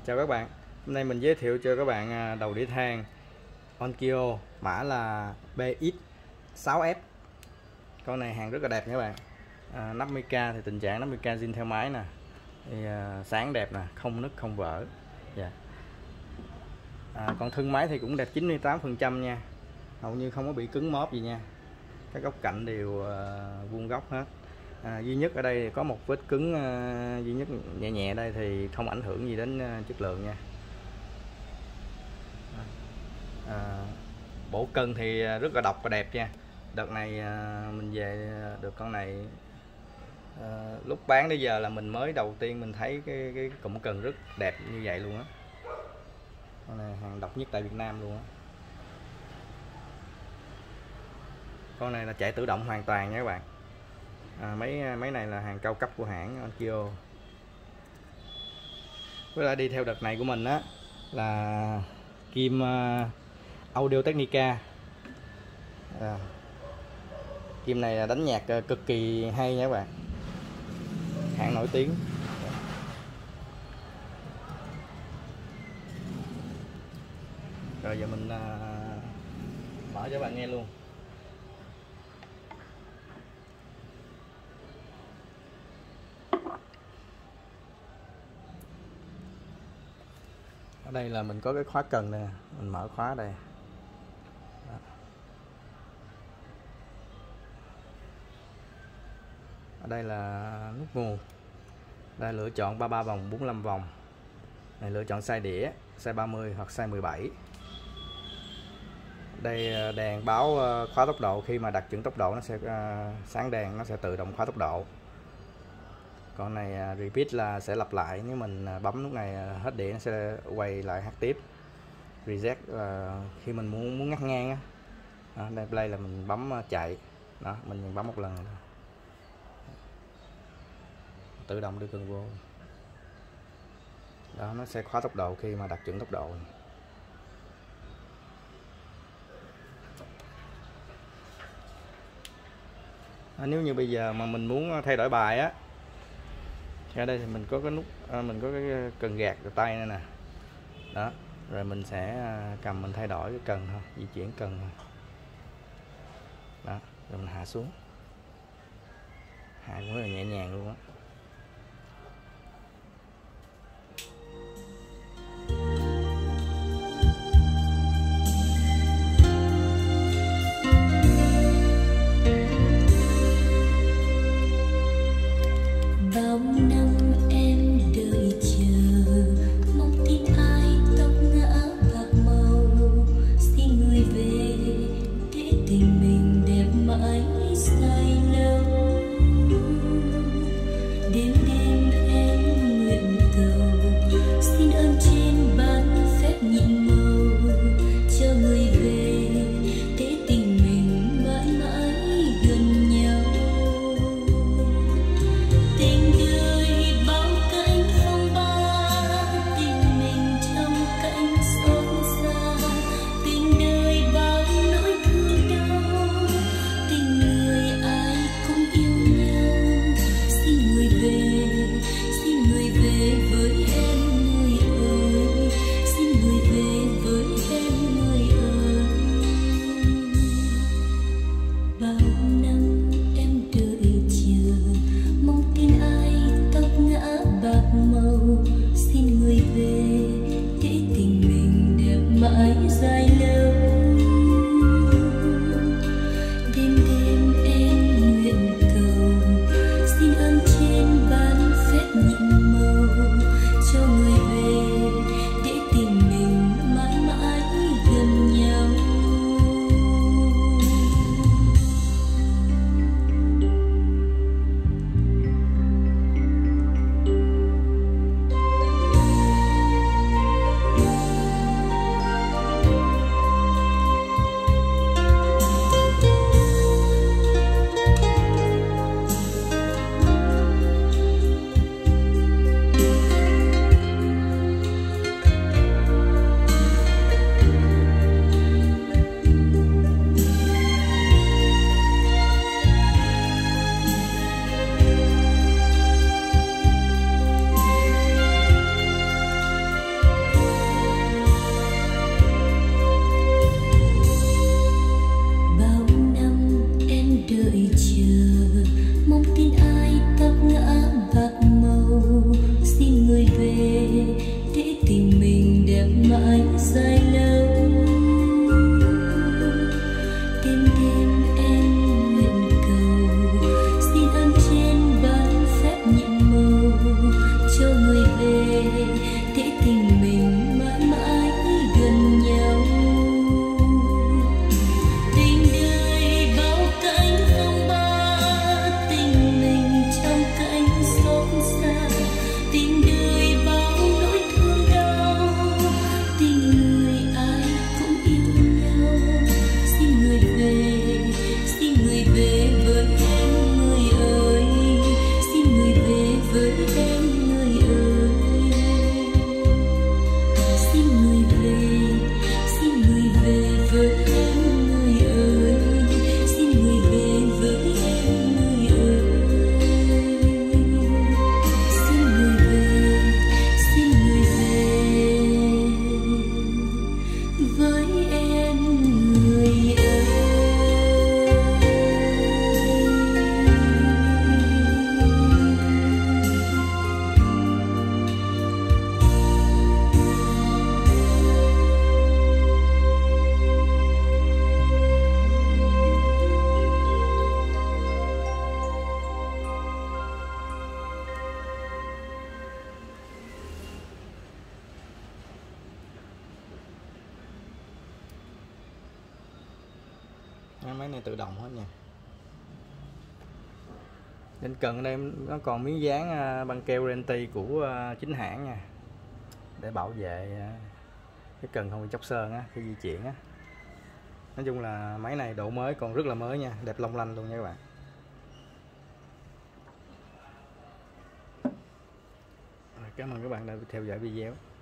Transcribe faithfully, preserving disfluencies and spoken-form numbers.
Chào các bạn, hôm nay mình giới thiệu cho các bạn đầu đĩa than Onkyo, mã là B X sáu F. Con này hàng rất là đẹp nha các bạn. à, nắp mica thì tình trạng nắp mica zin theo máy nè, thì à, sáng đẹp nè, không nứt không vỡ. Dạ. à, Còn thân máy thì cũng đẹp chín mươi tám phần trăm nha, hầu như không có bị cứng móp gì nha. Các góc cạnh đều à, vuông góc hết. À, duy nhất ở đây có một vết cứng à, duy nhất nhẹ nhẹ đây thì không ảnh hưởng gì đến à, chất lượng nha. à, Bộ cân thì rất là độc và đẹp nha. Đợt này à, mình về được con này, à, lúc bán đến giờ là mình mới đầu tiên mình thấy cái, cái cụm cần rất đẹp như vậy luôn á. Con này hàng độc nhất tại Việt Nam luôn á. Con này là chạy tự động hoàn toàn nha các bạn. À, mấy mấy này là hàng cao cấp của hãng Onkyo. Với lại đi theo đợt này của mình á là kim uh, Audio Technica. à, Kim này là đánh nhạc uh, cực kỳ hay nha các bạn, hãng nổi tiếng. Rồi giờ mình uh, mở cho các bạn nghe luôn. Ở đây là mình có cái khóa cần nè, mình mở khóa đây. Đó. Ở đây là nút nguồn. Đây lựa chọn ba mươi ba vòng, bốn mươi lăm vòng. Này lựa chọn size đĩa, size ba mươi hoặc size mười bảy. Đây đèn báo khóa tốc độ, khi mà đặt chuẩn tốc độ nó sẽ sáng đèn, nó sẽ tự động khóa tốc độ. Con này repeat là sẽ lặp lại, nếu mình bấm nút này hết đĩa nó sẽ quay lại hát tiếp. Reset là khi mình muốn muốn ngắt ngang á. Đó, đây play là mình bấm chạy. Đó, mình bấm một lần tự động đưa cần vô. Đó, nó sẽ khóa tốc độ khi mà đặt chuẩn tốc độ. À, nếu như bây giờ mà mình muốn thay đổi bài á, ở đây thì mình có cái nút à, mình có cái cần gạt tay này nè. Đó, rồi mình sẽ cầm mình thay đổi cái cần thôi, di chuyển cần thôi. Đó, rồi mình hạ xuống, hạ cũng rất là nhẹ nhàng luôn á. người về để tình mình đẹp mãi dài lâu. Đêm đêm em nguyện cầu xin ơn trên ban phép nhiệm màu cho người về để tình mình mãi mãi gần nhau. Tình đời bao cánh phong ba, tình mình trong cánh xót xa. Tình đời bao nỗi thương đau, tình người ai cũng yêu nhau. Xin người về, xin người về với em người ơi, xin người về với em người ơi. Xin người về, xin người về với em người ơi, xin người về với em người ơi. Xin người về, xin người về với em người ơi. Máy này tự động hết nha. Trên cần ở đây nó còn miếng dán băng keo Renti của chính hãng nha, để bảo vệ cái cần không bị chóc sơn á khi di chuyển á. Nói chung là máy này độ mới còn rất là mới nha, đẹp long lanh luôn nha các bạn. Cảm ơn các bạn đã theo dõi video.